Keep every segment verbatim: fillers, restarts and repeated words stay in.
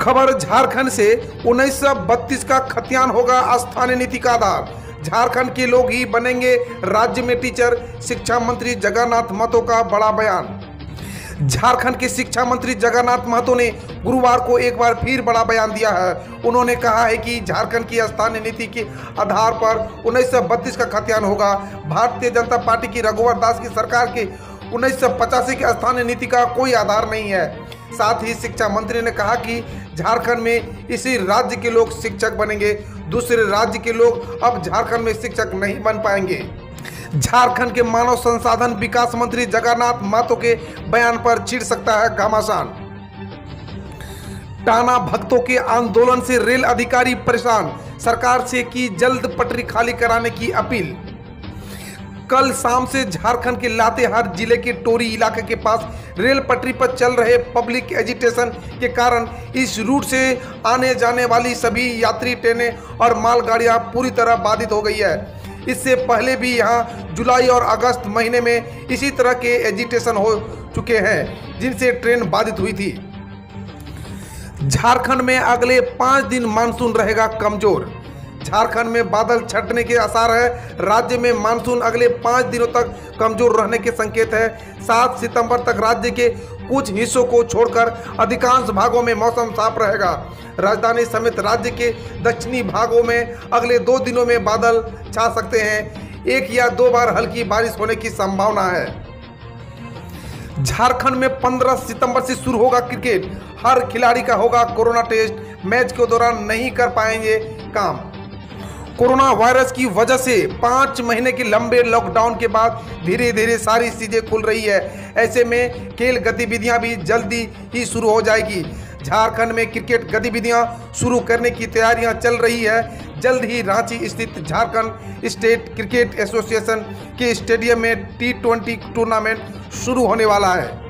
खबर झारखंड से उन्नीस सौ बत्तीस का खतियान होगा स्थानीय नीति का आधार। झारखंड के लोग ही बनेंगे राज्य में टीचर, शिक्षा मंत्री जगन्नाथ महतो का बड़ा बयान। झारखंड के शिक्षा मंत्री जगन्नाथ महतो ने गुरुवार को एक बार फिर बड़ा बयान दिया है। उन्होंने कहा है कि झारखंड की स्थानीय नीति के आधार पर उन्नीस सौ बत्तीस का खतियान होगा। भारतीय जनता पार्टी की रघुवर दास की सरकार के उन्नीस सौ पचासी की स्थानीय नीति का कोई आधार नहीं है। साथ ही शिक्षा मंत्री ने कहा कि झारखंड में इसी राज्य के लोग शिक्षक बनेंगे, दूसरे राज्य के लोग अब झारखंड में शिक्षक नहीं बन पाएंगे। झारखंड के मानव संसाधन विकास मंत्री जगन्नाथ महतो के बयान पर छिड़ सकता है घमासान। टाना भक्तों के आंदोलन से रेल अधिकारी परेशान, सरकार से की जल्द पटरी खाली कराने की अपील। कल शाम से झारखंड के लातेहार जिले के टोरी इलाके के पास रेल पटरी पर चल रहे पब्लिक एजिटेशन के कारण इस रूट से आने जाने वाली सभी यात्री ट्रेनें और मालगाड़ियां पूरी तरह बाधित हो गई है। इससे पहले भी यहां जुलाई और अगस्त महीने में इसी तरह के एजिटेशन हो चुके हैं, जिनसे ट्रेन बाधित हुई थी। झारखंड में अगले पाँच दिन मानसून रहेगा कमजोर। झारखंड में बादल छटने के आसार है। राज्य में मानसून अगले पाँच दिनों तक कमजोर रहने के संकेत है। सात सितंबर तक राज्य के कुछ हिस्सों को छोड़कर अधिकांश भागों में मौसम साफ रहेगा। राजधानी समेत राज्य के दक्षिणी भागों में अगले दो दिनों में बादल छा सकते हैं। एक या दो बार हल्की बारिश होने की संभावना है। झारखंड में पंद्रह सितंबर से शुरू होगा क्रिकेट। हर खिलाड़ी का होगा कोरोना टेस्ट। मैच के दौरान नहीं कर पाएंगे काम। कोरोना वायरस की वजह से पाँच महीने के लंबे लॉकडाउन के बाद धीरे धीरे सारी चीज़ें खुल रही है। ऐसे में खेल गतिविधियां भी जल्दी ही शुरू हो जाएगी। झारखंड में क्रिकेट गतिविधियां शुरू करने की तैयारियां चल रही है। जल्द ही रांची स्थित झारखंड स्टेट क्रिकेट एसोसिएशन के स्टेडियम में टी ट्वेंटी टूर्नामेंट शुरू होने वाला है।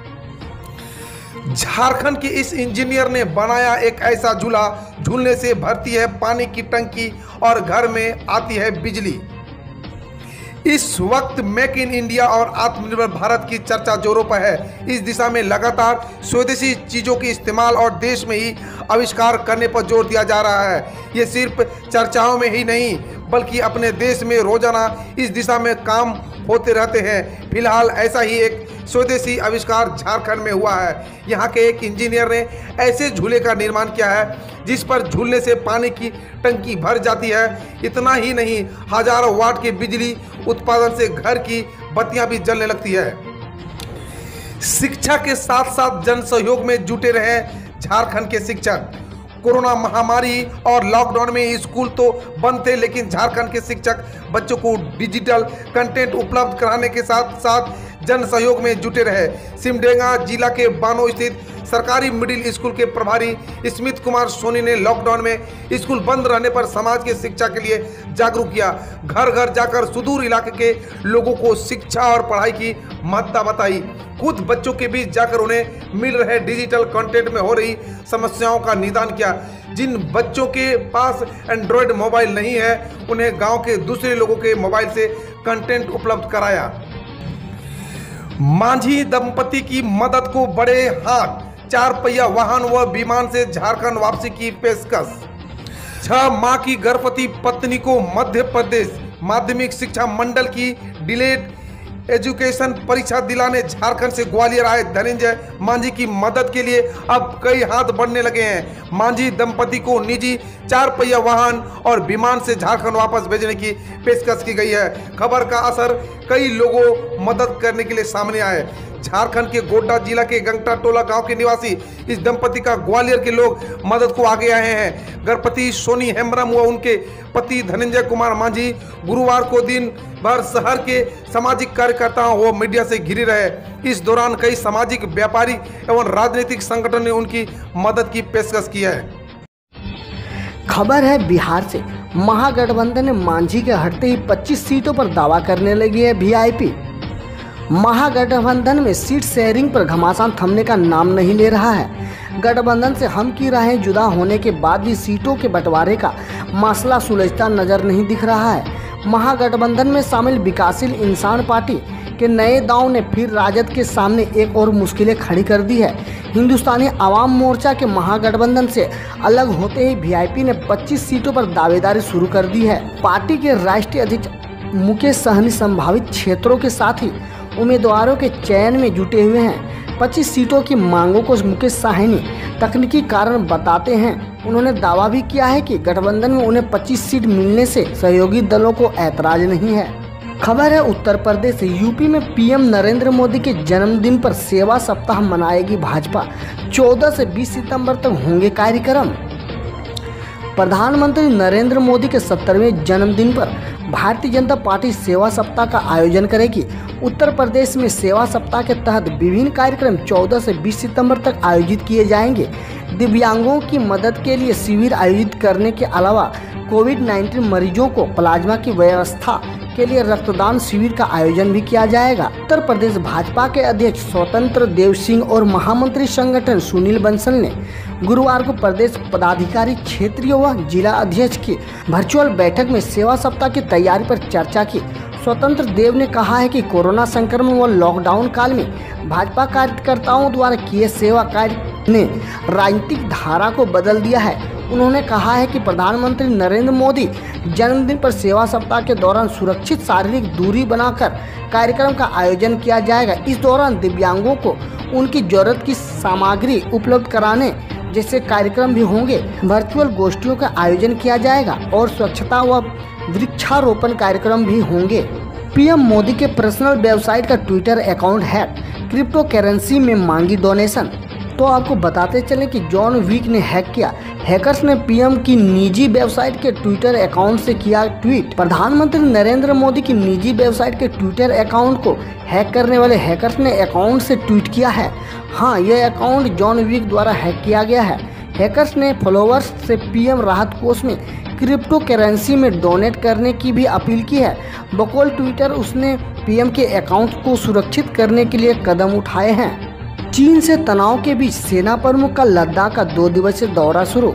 झारखंड के इस इंजीनियर ने बनाया एक ऐसा झूला, झूलने से भरती है पानी की टंकी और घर में आती है बिजली। इस वक्त मेक इन इंडिया और आत्मनिर्भर भारत की चर्चा जोरों पर है। इस दिशा में लगातार स्वदेशी चीज़ों के इस्तेमाल और देश में ही आविष्कार करने पर जोर दिया जा रहा है। ये सिर्फ चर्चाओं में ही नहीं बल्कि अपने देश में रोजाना इस दिशा में काम होते रहते हैं। फिलहाल ऐसा ही एक स्वदेशी आविष्कार झारखंड में हुआ है। यहाँ के एक इंजीनियर ने ऐसे झूले का निर्माण किया है जिस पर झूलने से पानी की टंकी भर जाती है। इतना ही नहीं, हजारों वाट की बिजली उत्पादन से घर की बत्तियां भी जलने लगती है। शिक्षा के साथ साथ जन सहयोग में जुटे रहे झारखंड के शिक्षक। कोरोना महामारी और लॉकडाउन में स्कूल तो बंद थे, लेकिन झारखंड के शिक्षक बच्चों को डिजिटल कंटेंट उपलब्ध कराने के साथ साथ जन सहयोग में जुटे रहे। सिमडेगा जिला के बानो स्थित सरकारी मिडिल स्कूल के प्रभारी स्मित कुमार सोनी ने लॉकडाउन में स्कूल बंद रहने पर समाज के शिक्षा के लिए जागरूक किया। घर घर जाकर सुदूर इलाके के लोगों को शिक्षा और पढ़ाई की महत्ता बताई। खुद बच्चों के बीच जाकर उन्हें मिल रहे डिजिटल कंटेंट में हो रही समस्याओं का निदान किया। जिन बच्चों के पास एंड्रॉयड मोबाइल नहीं है उन्हें गांव के दूसरे लोगों के मोबाइल से कंटेंट उपलब्ध कराया। मांझी दंपति की मदद को बड़े हाथ, चार पहिया वाहन व विमान से झारखंड वापसी की पेशकश। छह माह की गर्भवती पत्नी को मध्य प्रदेश माध्यमिक शिक्षा मंडल की डिलेड एजुकेशन परीक्षा दिलाने झारखंड से ग्वालियर आए धनंजय मांझी की मदद के लिए अब कई हाथ बढ़ने लगे हैं। मांझी दंपति को निजी चार पहिया वाहन और विमान से झारखंड वापस भेजने की पेशकश की गई है। खबर का असर कई लोगों मदद करने के लिए सामने आए। झारखंड के गोड्डा जिला के गंगटा टोला गांव के निवासी इस दंपति का ग्वालियर के लोग मदद को आगे आए हैं। गर्भवती सोनी हेम्ब्रम व उनके पति धनंजय कुमार मांझी गुरुवार को दिन भर शहर के सामाजिक कार्यकर्ताओं व मीडिया से घिरे रहे। इस दौरान कई सामाजिक, व्यापारी एवं राजनीतिक संगठन ने उनकी मदद की पेशकश की है। खबर है बिहार से। महागठबंधन ने मांझी के हटते ही पच्चीस सीटों पर दावा करने लगी है वीआईपी। महागठबंधन में सीट शेयरिंग पर घमासान थमने का नाम नहीं ले रहा है। गठबंधन से हम की राहें जुदा होने के बाद भी सीटों के बंटवारे का मसला सुलझता नजर नहीं दिख रहा है। महागठबंधन में शामिल विकासशील इंसान पार्टी के नए दांव ने फिर राजद के सामने एक और मुश्किलें खड़ी कर दी है। हिंदुस्तानी आवाम मोर्चा के महागठबंधन से अलग होते ही वीआईपी ने पच्चीस सीटों पर दावेदारी शुरू कर दी है। पार्टी के राष्ट्रीय अध्यक्ष मुकेश सहनी संभावित क्षेत्रों के साथ ही उम्मीदवारों के चयन में जुटे हुए हैं। पच्चीस सीटों की मांगों को मुकेश सहनी तकनीकी कारण बताते हैं। उन्होंने दावा भी किया है कि गठबंधन में उन्हें पच्चीस सीट मिलने से सहयोगी दलों को ऐतराज नहीं है। खबर है उत्तर प्रदेश यूपी में पीएम नरेंद्र मोदी के जन्मदिन पर सेवा सप्ताह मनाएगी भाजपा। चौदह से बीस सितंबर तक होंगे कार्यक्रम। प्रधानमंत्री नरेंद्र मोदी के सत्तरवें जन्मदिन पर भारतीय जनता पार्टी सेवा सप्ताह का आयोजन करेगी। उत्तर प्रदेश में सेवा सप्ताह के तहत विभिन्न कार्यक्रम चौदह से बीस सितंबर तक आयोजित किए जाएंगे। दिव्यांगों की मदद के लिए शिविर आयोजित करने के अलावा कोविड उन्नीस मरीजों को प्लाज्मा की व्यवस्था के लिए रक्तदान शिविर का आयोजन भी किया जाएगा। उत्तर प्रदेश भाजपा के अध्यक्ष स्वतंत्र देव सिंह और महामंत्री संगठन सुनील बंसल ने गुरुवार को प्रदेश पदाधिकारी, क्षेत्रीय व जिला अध्यक्ष की वर्चुअल बैठक में सेवा सप्ताह की तैयारी पर चर्चा की। स्वतंत्र देव ने कहा है कि कोरोना संक्रमण व लॉकडाउन काल में भाजपा कार्यकर्ताओं द्वारा किए सेवा कार्य ने राजनीतिक धारा को बदल दिया है। उन्होंने कहा है कि प्रधानमंत्री नरेंद्र मोदी जन्मदिन पर सेवा सप्ताह के दौरान सुरक्षित शारीरिक दूरी बनाकर कार्यक्रम का आयोजन किया जाएगा। इस दौरान दिव्यांगों को उनकी जरूरत की सामग्री उपलब्ध कराने जैसे कार्यक्रम भी होंगे। वर्चुअल गोष्ठियों का आयोजन किया जाएगा और स्वच्छता व वृक्षारोपण कार्यक्रम भी होंगे। पीएम मोदी के पर्सनल वेबसाइट का Twitter account hack, crypto currency में मांगी डोनेशन। तो आपको बताते चले कि जॉन विक ने हैक किया। हैकर्स ने पीएम की निजी वेबसाइट के ट्विटर अकाउंट से किया ट्वीट। प्रधानमंत्री नरेंद्र मोदी की निजी वेबसाइट के ट्विटर अकाउंट को हैक करने वाले हैकर्स ने अकाउंट से ट्वीट किया है। हाँ, यह अकाउंट जॉन विक द्वारा हैक किया गया है। हैकर्स ने फॉलोअर्स से पीएम राहत कोष में क्रिप्टो करेंसी में डोनेट करने की भी अपील की है। बकौल ट्विटर उसने पीएम के अकाउंट को सुरक्षित करने के लिए कदम उठाए हैं। चीन से तनाव के बीच सेना प्रमुख का लद्दाख का दो दिवसीय दौरा शुरू।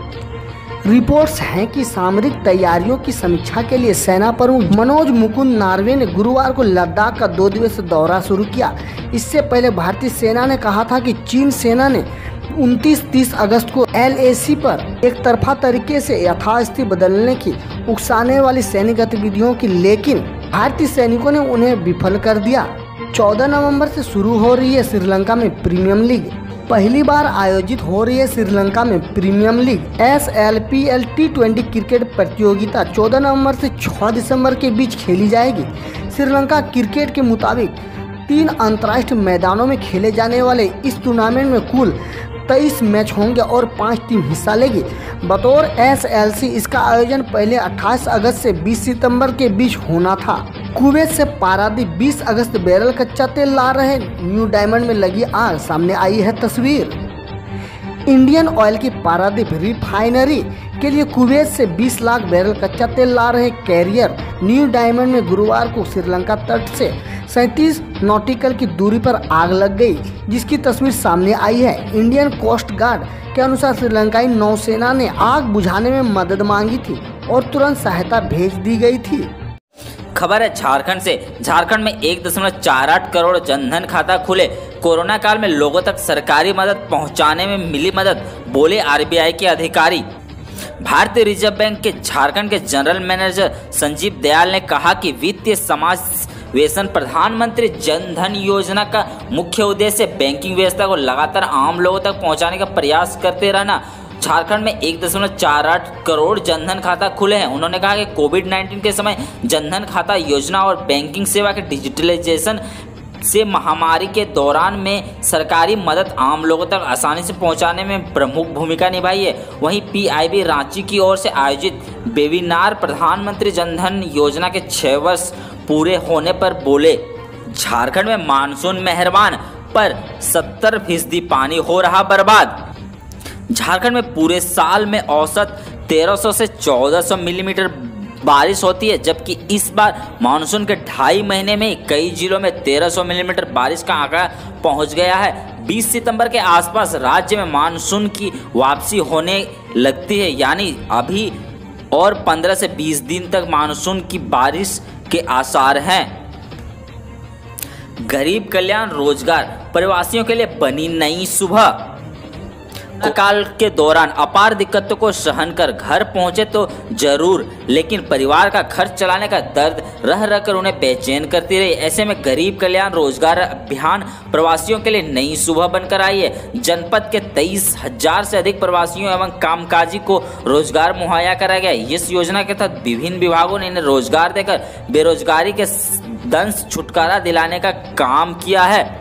रिपोर्ट्स हैं कि सामरिक तैयारियों की समीक्षा के लिए सेना प्रमुख मनोज मुकुंद नारवे ने गुरुवार को लद्दाख का दो दिवसीय दौरा शुरू किया। इससे पहले भारतीय सेना ने कहा था कि चीन सेना ने उनतीस तीस अगस्त को एलएसी पर एक तरफा तरीके से यथास्थिति बदलने की उकसाने वाली सैनिक गतिविधियों की, लेकिन भारतीय सैनिकों ने उन्हें विफल कर दिया। चौदह नवंबर से शुरू हो रही है श्रीलंका में प्रीमियम लीग। पहली बार आयोजित हो रही है श्रीलंका में premium league S L P L T twenty cricket प्रतियोगिता चौदह नवंबर से छह दिसंबर के बीच खेली जाएगी। श्रीलंका क्रिकेट के मुताबिक तीन अंतर्राष्ट्रीय मैदानों में खेले जाने वाले इस टूर्नामेंट में कुल तेईस मैच होंगे और पाँच टीम हिस्सा लेगी। बतौर एस एल सी इसका आयोजन पहले अट्ठाईस अगस्त से बीस सितंबर के बीच होना था। कुवैत से पारादीप बीस अगस्त बैरल कच्चा तेल ला रहे न्यू डायमंड में लगी आग, सामने आई है तस्वीर। इंडियन ऑयल की पारादीप रिफाइनरी के लिए कुवैत से बीस लाख बैरल कच्चा तेल ला रहे कैरियर न्यू डायमंड में गुरुवार को श्रीलंका तट से सैंतीस नॉटिकल की दूरी पर आग लग गई, जिसकी तस्वीर सामने आई है। इंडियन कोस्ट गार्ड के अनुसार श्रीलंकाई नौसेना ने आग बुझाने में मदद मांगी थी और तुरंत सहायता भेज दी गई थी। खबर है झारखंड से। झारखंड में एक दशमलव चार आठ करोड़ जनधन खाता खुले। कोरोना काल में लोगों तक सरकारी मदद पहुंचाने में मिली मदद, बोले आरबीआई के अधिकारी। भारतीय रिजर्व बैंक के झारखंड के जनरल मैनेजर संजीव दयाल ने कहा कि वित्तीय समावेशन प्रधानमंत्री जन धन योजना का मुख्य उद्देश्य बैंकिंग व्यवस्था को लगातार आम लोगों तक पहुंचाने का प्रयास करते रहना। झारखंड में एक दशमलव चार आठ करोड़ जनधन खाता खुले हैं। उन्होंने कहा कि कोविड उन्नीस के समय जनधन खाता योजना और बैंकिंग सेवा के डिजिटलाइजेशन से महामारी के दौरान में सरकारी मदद आम लोगों तक आसानी से पहुंचाने में प्रमुख भूमिका निभाई है। वहीं पीआईबी रांची की ओर से आयोजित वेबिनार प्रधानमंत्री जनधन योजना के छह वर्ष पूरे होने पर बोले, झारखंड में मानसून मेहरबान पर सत्तर फीसदी पानी हो रहा बर्बाद। झारखंड में पूरे साल में औसत तेरह सौ से चौदह सौ मिलीमीटर बारिश होती है, जबकि इस बार मानसून के ढाई महीने में कई जिलों में तेरह सौ मिलीमीटर बारिश का आंकड़ा पहुंच गया है। बीस सितंबर के आसपास राज्य में मानसून की वापसी होने लगती है, यानी अभी और पंद्रह से बीस दिन तक मानसून की बारिश के आसार हैं। गरीब कल्याण रोजगार प्रवासियों के लिए बनी नई सुबह। काल के दौरान अपार दिक्कतों को सहन कर घर पहुंचे तो जरूर, लेकिन परिवार का खर्च चलाने का दर्द रह रह कर उन्हें बेचैन करती रही। ऐसे में गरीब कल्याण रोजगार अभियान प्रवासियों के लिए नई सुबह बनकर आई है। जनपद के तेईस हजार से अधिक प्रवासियों एवं कामकाजी को रोजगार मुहैया कराया गया। इस योजना के तहत विभिन्न विभागों ने इन्हें रोजगार देकर बेरोजगारी के दंश छुटकारा दिलाने का काम किया है।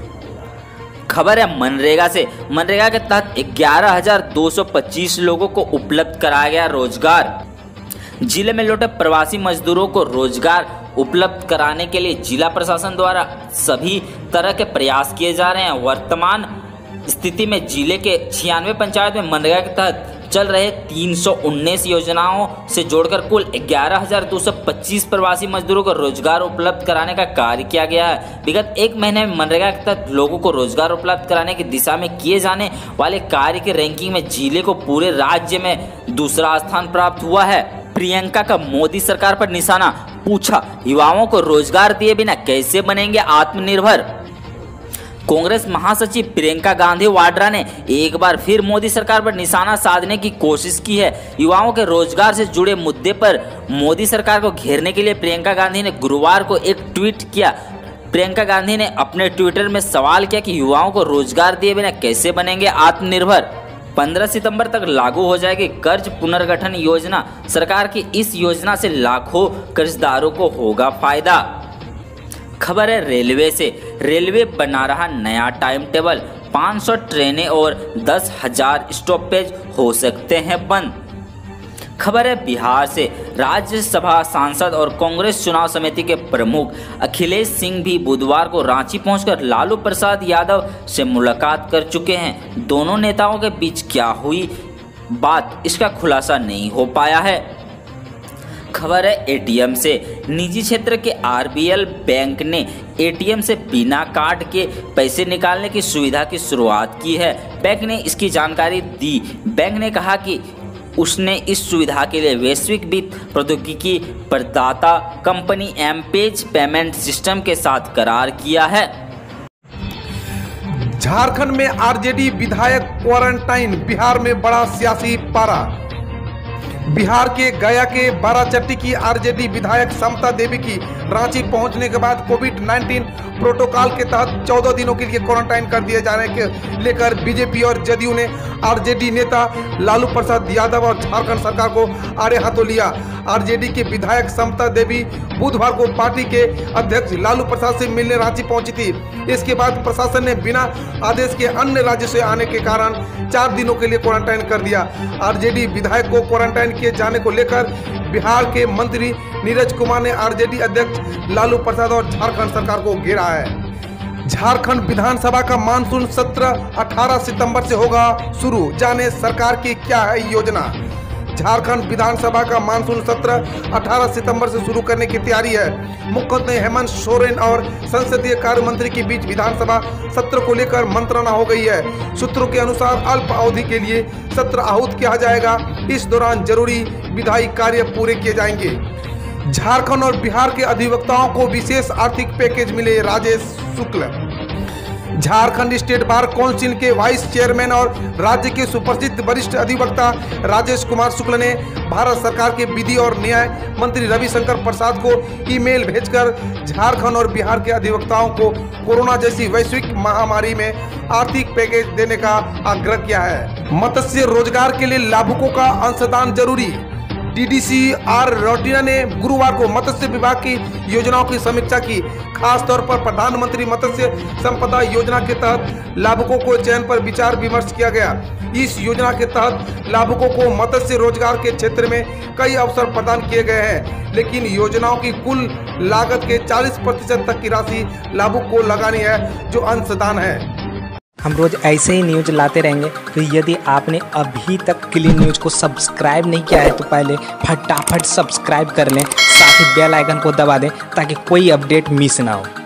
खबर है मनरेगा से। मनरेगा के तहत ग्यारह हजार दो सौ पच्चीस लोगों को उपलब्ध कराया गया रोजगार। जिले में लौटे प्रवासी मजदूरों को रोजगार उपलब्ध कराने के लिए जिला प्रशासन द्वारा सभी तरह के प्रयास किए जा रहे हैं। वर्तमान स्थिति में जिले के छियानवे पंचायत में मनरेगा के तहत चल रहे तीन सौ उन्नीस योजनाओं से जोड़कर कुल ग्यारह हजार दो सौ पच्चीस प्रवासी मजदूरों को रोजगार उपलब्ध कराने का कार्य किया गया है। विगत एक महीने में मनरेगा के तहत लोगों को रोजगार उपलब्ध कराने की दिशा में किए जाने वाले कार्य के रैंकिंग में जिले को पूरे राज्य में दूसरा स्थान प्राप्त हुआ है। प्रियंका का मोदी सरकार पर निशाना, पूछा युवाओं को रोजगार दिए बिना कैसे बनेंगे आत्मनिर्भर। कांग्रेस महासचिव प्रियंका गांधी वाड्रा ने एक बार फिर मोदी सरकार पर निशाना साधने की कोशिश की है। युवाओं के रोजगार से जुड़े मुद्दे पर मोदी सरकार को घेरने के लिए प्रियंका गांधी ने गुरुवार को एक ट्वीट किया। प्रियंका गांधी ने अपने ट्विटर में सवाल किया कि युवाओं को रोजगार दिए बिना कैसे बनेंगे आत्मनिर्भर। पंद्रह सितंबर तक लागू हो जाएगी कर्ज पुनर्गठन योजना। सरकार की इस योजना से लाखों कर्जदारों को होगा फायदा। खबर है रेलवे से। रेलवे बना रहा नया टाइम टेबल। पाँच सौ ट्रेनें और दस हजार स्टॉपेज हो सकते हैं बंद। खबर है बिहार से। राज्यसभा सांसद और कांग्रेस चुनाव समिति के प्रमुख अखिलेश सिंह भी बुधवार को रांची पहुंचकर लालू प्रसाद यादव से मुलाकात कर चुके हैं। दोनों नेताओं के बीच क्या हुई बात, इसका खुलासा नहीं हो पाया है। खबर है एटीएम से। निजी क्षेत्र के आरबीएल बैंक ने एटीएम से बिना कार्ड के पैसे निकालने की सुविधा की शुरुआत की है। बैंक ने इसकी जानकारी दी। बैंक ने कहा कि उसने इस सुविधा के लिए वैश्विक वित्त प्रौद्योगिकी प्रदाता कंपनी एमपेज पेमेंट सिस्टम के साथ करार किया है। झारखंड में आरजेडी विधायक क्वारंटाइन, बिहार में बड़ा सियासी पारा। बिहार के गया के बाराचट्टी की आरजेडी विधायक समता देवी की रांची पहुंचने के बाद कोविड उन्नीस प्रोटोकॉल के तहत चौदह दिनों के लिए क्वारंटाइन कर दिए जाने के लेकर बीजेपी और जदयू ने आरजेडी नेता लालू प्रसाद यादव और झारखंड सरकार को आड़े हाथों लिया। आरजेडी के विधायक समता देवी बुधवार को पार्टी के अध्यक्ष लालू प्रसाद से मिलने रांची पहुंची थी। इसके बाद प्रशासन ने बिना आदेश के अन्य राज्य से आने के कारण चार दिनों के लिए क्वारंटाइन कर दिया। आरजेडी विधायक को क्वारंटाइन किए जाने को लेकर बिहार के मंत्री नीरज कुमार ने आरजेडी अध्यक्ष लालू प्रसाद और झारखंड सरकार को घेरा है। झारखंड विधानसभा का मानसून सत्र अठारह सितंबर से होगा शुरू, जाने सरकार की क्या है योजना। झारखंड विधानसभा का मानसून सत्र अठारह सितंबर से शुरू करने की तैयारी है। मुख्यमंत्री हेमंत सोरेन और संसदीय कार्य मंत्री के बीच विधानसभा सत्र को लेकर मंत्रणा हो गई है। सूत्रों के अनुसार अल्प अवधि के लिए सत्र आहूत किया जाएगा। इस दौरान जरूरी विधायी कार्य पूरे किए जाएंगे। झारखंड और बिहार के अधिवक्ताओं को विशेष आर्थिक पैकेज मिले, Rajesh Shukla. Jharkhand state bar council के वाइस चेयरमैन और राज्य के सुप्रसिद्ध वरिष्ठ अधिवक्ता राजेश कुमार शुक्ल ने भारत सरकार के विधि और न्याय मंत्री रविशंकर प्रसाद को ईमेल भेजकर झारखंड और बिहार के अधिवक्ताओं को कोरोना जैसी वैश्विक महामारी में आर्थिक पैकेज देने का आग्रह किया है। मत्स्य रोजगार के लिए लाभुकों का अंशदान जरूरी। डीडीसी आर रोटिया ने गुरुवार को मत्स्य विभाग की योजनाओं की समीक्षा की। खास तौर पर प्रधानमंत्री मत्स्य संपदा योजना के तहत लाभुकों को चयन पर विचार विमर्श किया गया। इस योजना के तहत लाभुकों को मत्स्य रोजगार के क्षेत्र में कई अवसर प्रदान किए गए हैं, लेकिन योजनाओं की कुल लागत के चालीस प्रतिशत तक की राशि लाभुक को लगानी है, जो अंशदान है। हम रोज ऐसे ही न्यूज लाते रहेंगे, तो यदि आपने अभी तक क्लीन न्यूज को सब्सक्राइब नहीं किया है तो पहले फटाफट सब्सक्राइब कर लें, साथ ही बेल आइकन को दबा दें ताकि कोई अपडेट मिस ना हो।